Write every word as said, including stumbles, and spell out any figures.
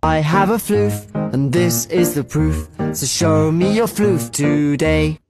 I have a floof, and this is the proof. So show me your floof today.